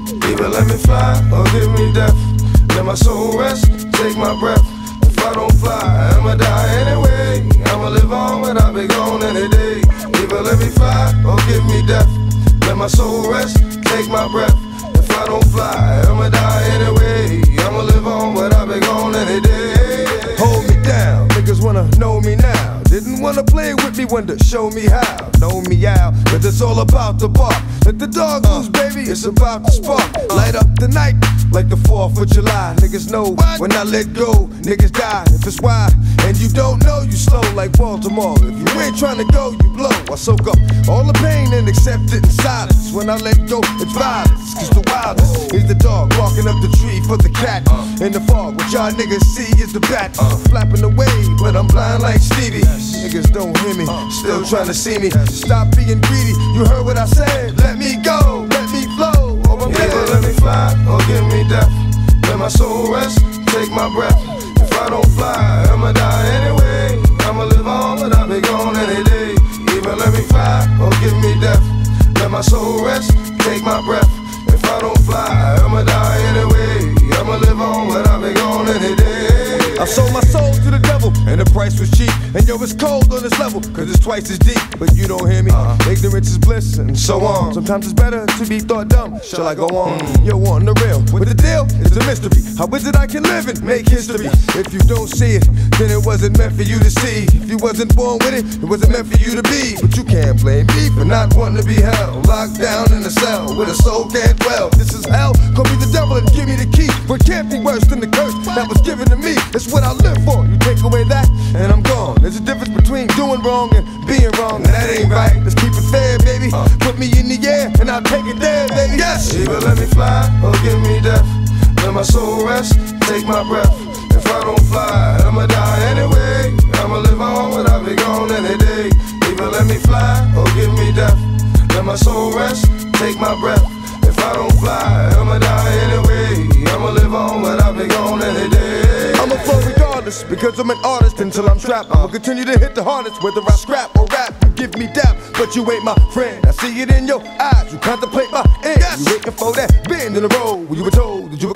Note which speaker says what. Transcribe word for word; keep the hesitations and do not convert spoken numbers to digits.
Speaker 1: Either let me fly or give me death. Let my soul rest, take my breath. If I don't fly, I'ma die anyway. I'ma live on, but I'll be gone any day. Either let me fly or give me death. Let my soul rest, take my breath. If I don't fly, I'ma die anyway. I'ma live on, but I'll be gone any day.
Speaker 2: Hold me down, niggas wanna know me now. Didn't wanna play with me, wanted to show me how. Know me out, cause it's all about the bark. Let the dog loose, baby, it's about to spark. Light up the night like the fourth of July. Niggas know when I let go, niggas die. If it's why, and you don't know, you slow like Baltimore. If you ain't trying to go, you blow. I soak up all the pain and accept it in silence. When I let go, it's violence. Cause the wildest is the dog walking up the tree for the cat. In the fog, what y'all niggas see is the bat. Flapping away, but I'm blind like Stevie. Niggas don't hear me, still trying to see me. Stop being greedy, you heard what I said. Let me go, let me flow.
Speaker 1: Either let me fly or give me death. Let my soul rest, take my breath. If I don't fly, I'ma die anyway. I'ma live on, but I'll be gone any day. Either let me fly or give me death. Let my soul rest, take my breath. If I don't fly, I'ma die anyway. I'ma live on, but I'll be gone any day.
Speaker 2: I sold my soul to the devil, and the price was cheap. And yo, it's cold on this level, cause it's twice as deep. But you don't hear me, uh-huh. Ignorance is bliss, and so on. Sometimes it's better to be thought dumb. Shall I go on? Mm. Yo, on the real, with the deal, it's a mystery. How is it I can live and make history? If you don't see it, then it wasn't meant for you to see. If you wasn't born with it, it wasn't meant for you to be. But you can't blame me for not wanting to be held. Locked down in a cell, where the soul can't dwell. This is hell, call me the devil and give me the key. But it can't be worse than the curse that was given to me. It's what I live for. You take away that, and I'm gone. There's a difference between doing wrong and being wrong, and that ain't right. Let's keep it fair, baby. Put me in the air, and I'll take it there, baby. Yes!
Speaker 1: Either let me fly or give me death. Let my soul rest, take my breath. If I don't fly, I'ma die anyway. I'ma live on, but I'll be gone any day. Either let me fly or give me death. Let my soul rest, take my breath. If I don't fly, I'ma die anyway. I'ma live on, but I'll be gone any day.
Speaker 2: I'ma flow regardless, because I'm an artist until I'm trapped. I'ma continue to hit the hardest, whether I scrap or rap. You give me dap, but you ain't my friend. I see it in your eyes, you contemplate my end. You waiting for that bend in the road where you were told that you were